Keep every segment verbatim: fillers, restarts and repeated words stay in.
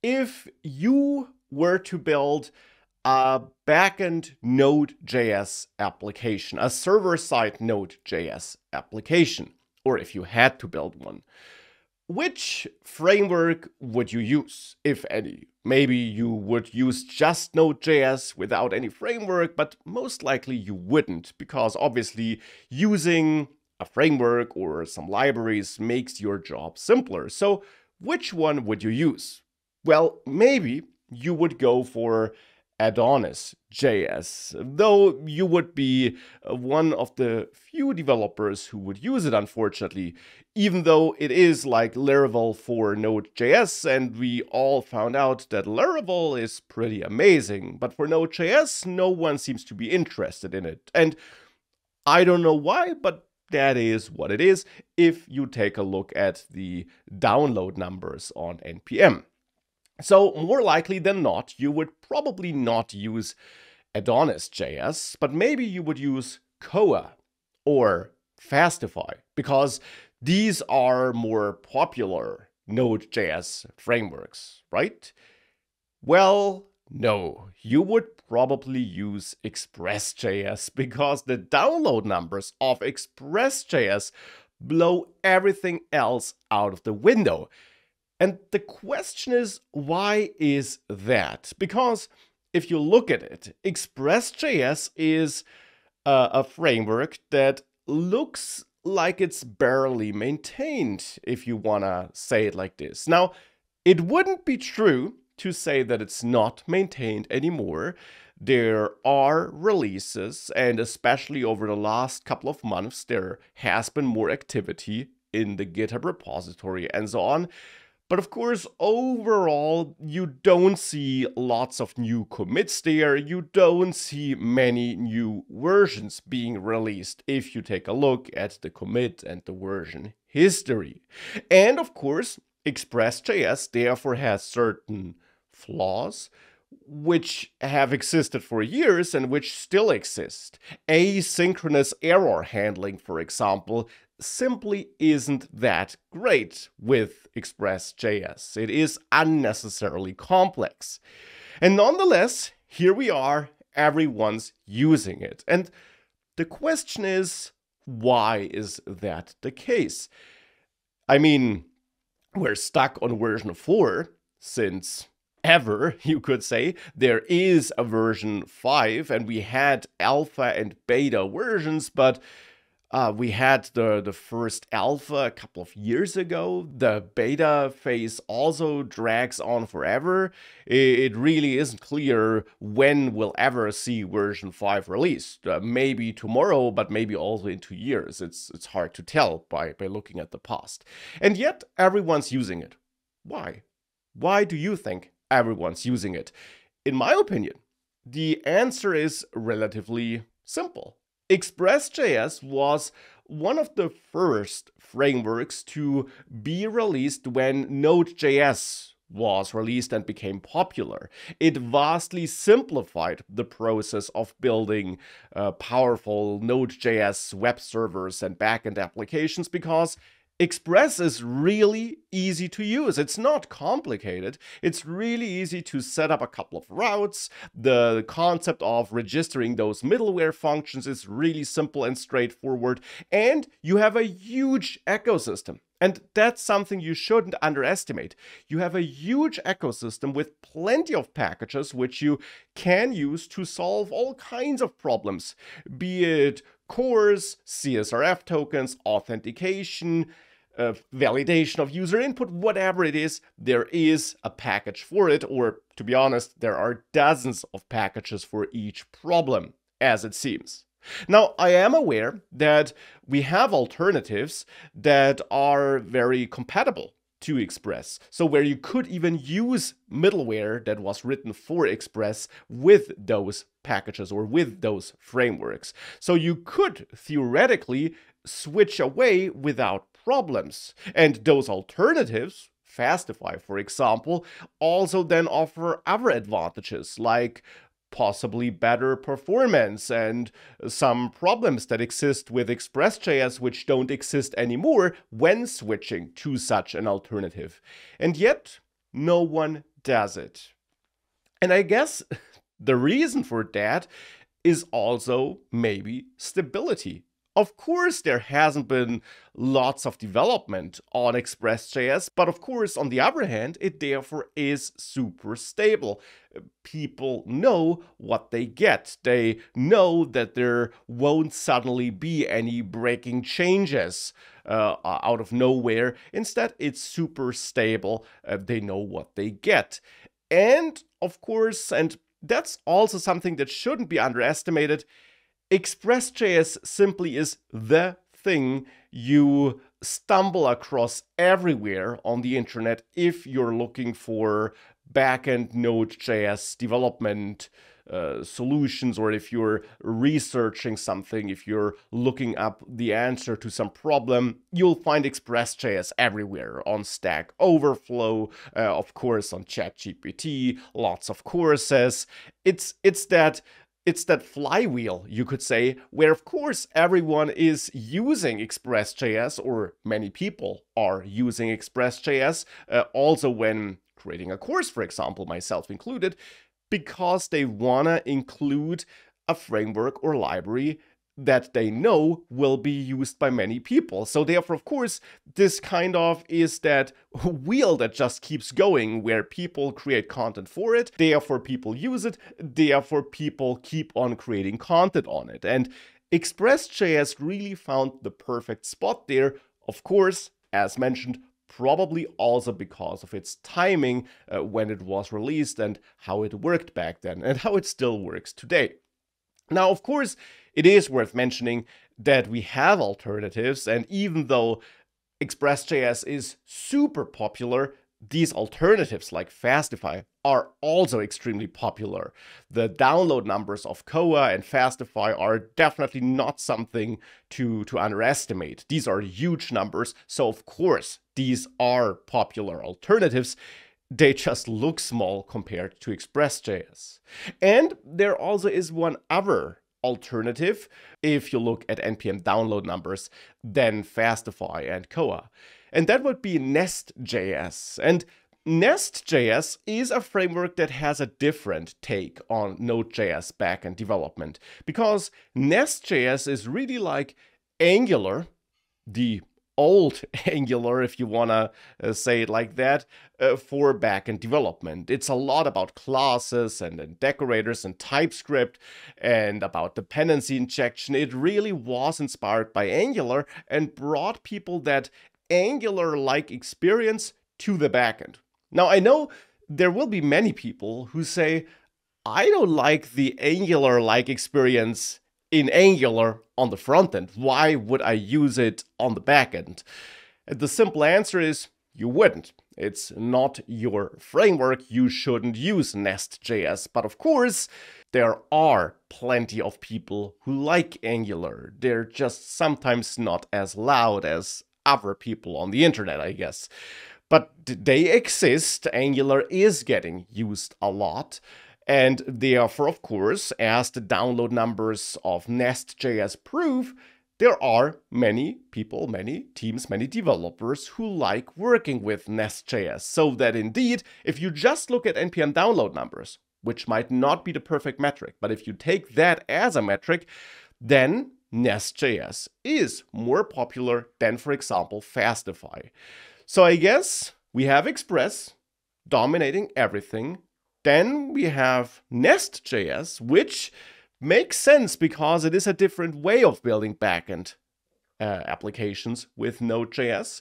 if you were to build a backend Node.js application, a server-side Node.js application, or if you had to build one, which framework would you use, if any? Maybe you would use just Node.js without any framework, but most likely you wouldn't, because obviously using a framework or some libraries makes your job simpler. So which one would you use? Well, maybe you would go for Adonis.js, though you would be one of the few developers who would use it, unfortunately, even though it is like Laravel for Node.js, and we all found out that Laravel is pretty amazing, but for Node.js, no one seems to be interested in it. And I don't know why, but that is what it is if you take a look at the download numbers on N P M. So more likely than not, you would probably not use Adonis.js, but maybe you would use Koa or Fastify, because these are more popular Node.js frameworks, right? Well, no, you would probably use Express.js, because the download numbers of Express.js blow everything else out of the window. And the question is, why is that? Because if you look at it, Express.js is uh, a framework that looks like it's barely maintained, if you want to say it like this. Now, it wouldn't be true to say that it's not maintained anymore. There are releases, and especially over the last couple of months, there has been more activity in the GitHub repository and so on. But of course, overall, you don't see lots of new commits there. You don't see many new versions being released if you take a look at the commit and the version history. And of course, Express.js therefore has certain flaws which have existed for years and which still exist. Asynchronous error handling, for example, simply isn't that great with Express.js. It is unnecessarily complex. And nonetheless, here we are, everyone's using it. And the question is, why is that the case? I mean, we're stuck on version four since ever, you could say. There is a version five, and we had alpha and beta versions, but Uh, we had the, the first alpha a couple of years ago. The beta phase also drags on forever. It, it really isn't clear when we'll ever see version five released. Uh, maybe tomorrow, but maybe also in two years. It's, it's hard to tell by, by looking at the past. And yet everyone's using it. Why? Why do you think everyone's using it? In my opinion, the answer is relatively simple. Express.js was one of the first frameworks to be released when Node.js was released and became popular. It vastly simplified the process of building uh, powerful Node.js web servers and backend applications, because Express is really easy to use. It's not complicated. It's really easy to set up a couple of routes. The concept of registering those middleware functions is really simple and straightforward. And you have a huge ecosystem. And that's something you shouldn't underestimate. You have a huge ecosystem with plenty of packages which you can use to solve all kinds of problems, be it cores, C S R F tokens, authentication, uh, validation of user input, whatever it is, there is a package for it. Or to be honest, there are dozens of packages for each problem, as it seems. Now, I am aware that we have alternatives that are very compatible to Express. So where you could even use middleware that was written for Express with those packages or with those frameworks. So you could theoretically switch away without problems. And those alternatives, Fastify, for example, also then offer other advantages like possibly better performance and some problems that exist with Express.js which don't exist anymore when switching to such an alternative. And yet, no one does it? And I guess the reason for that is also maybe stability. Of course, there hasn't been lots of development on Express.js, but of course, on the other hand, it therefore is super stable. People know what they get. They know that there won't suddenly be any breaking changes uh, out of nowhere. Instead, it's super stable. Uh, they know what they get. And of course, and that's also something that shouldn't be underestimated, Express.js simply is the thing you stumble across everywhere on the internet if you're looking for backend Node.js development uh, solutions, or if you're researching something, if you're looking up the answer to some problem, you'll find Express.js everywhere on Stack Overflow, uh, of course on ChatGPT, lots of courses. It's, it's that It's that flywheel, you could say, where of course everyone is using Express.js, or many people are using Express.js, uh, also when creating a course, for example, myself included, because they wanna include a framework or library that they know will be used by many people. So therefore, of course, this kind of is that wheel that just keeps going, where people create content for it, therefore people use it, therefore people keep on creating content on it. And Express.js really found the perfect spot there, of course, as mentioned, probably also because of its timing uh, when it was released and how it worked back then and how it still works today. Now, of course, it is worth mentioning that we have alternatives, and even though Express.js is super popular, these alternatives like Fastify are also extremely popular. The download numbers of Koa and Fastify are definitely not something to, to underestimate. These are huge numbers, so of course, these are popular alternatives. They just look small compared to Express.js. And there also is one other alternative, if you look at N P M download numbers, than Fastify and Koa. And that would be NestJS. And NestJS is a framework that has a different take on Node.js backend development, because NestJS is really like Angular, the old Angular, if you want to uh, say it like that, uh, for backend development. It's a lot about classes and, and decorators and TypeScript and about dependency injection. It really was inspired by Angular and brought people that Angular-like experience to the backend. Now, I know there will be many people who say, I don't like the Angular-like experience in Angular on the front end. Why would I use it on the back end? And the simple answer is you wouldn't. It's not your framework. You shouldn't use NestJS. But of course, there are plenty of people who like Angular. They're just sometimes not as loud as other people on the internet, I guess. But they exist. Angular is getting used a lot. And therefore, of course, as the download numbers of NestJS prove, there are many people, many teams, many developers who like working with NestJS. So that indeed, if you just look at N P M download numbers, which might not be the perfect metric, but if you take that as a metric, then NestJS is more popular than, for example, Fastify. So I guess we have Express dominating everything. Then we have NestJS, which makes sense because it is a different way of building backend uh, applications with Node.js.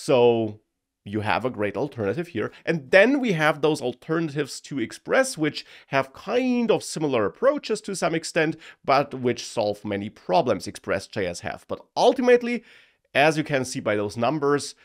So you have a great alternative here. And then we have those alternatives to Express, which have kind of similar approaches to some extent, but which solve many problems Express.js have. But ultimately, as you can see by those numbers,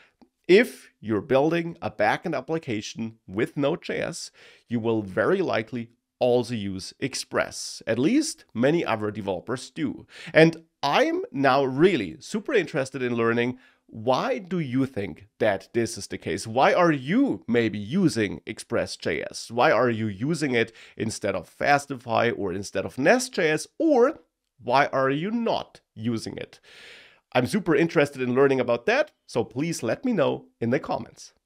if you're building a backend application with Node.js, you will very likely also use Express. At least many other developers do. And I'm now really super interested in learning, why do you think that this is the case? Why are you maybe using Express.js? Why are you using it instead of Fastify or instead of NestJS? Or why are you not using it? I'm super interested in learning about that, so please let me know in the comments.